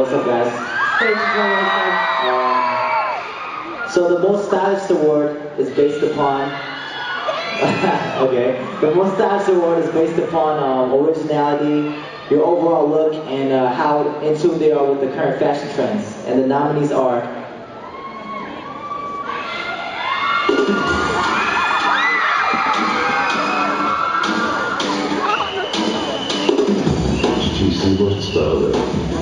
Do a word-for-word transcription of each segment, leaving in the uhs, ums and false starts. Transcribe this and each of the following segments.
what's up, guys? Um, so the most stylish award is based upon. Okay, the most stylish award is based upon um, originality, your overall look, and uh, how in tune they are with the current fashion trends. And the nominees are. H T C Likes Award.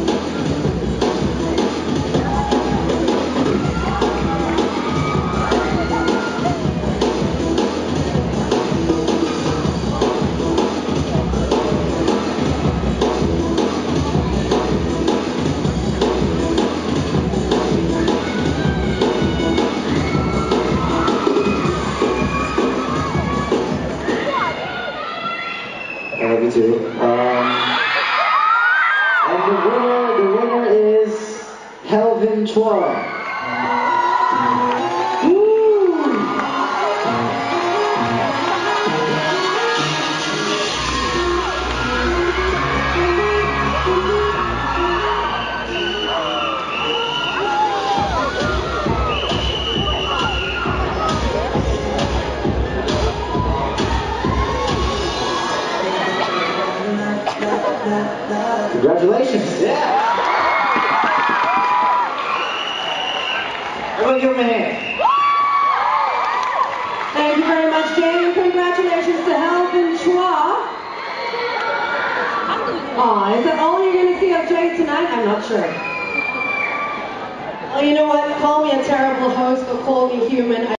I love you too. Um, and the winner, the winner is Helvin Chua. Woo! Congratulations! Yeah! Everybody give him a hand. Thank you very much, Jane, and congratulations to Helvin Chua. Aw, is that all you're going to see of Jane tonight? I'm not sure. Well, you know what? Call me a terrible host, but call me human.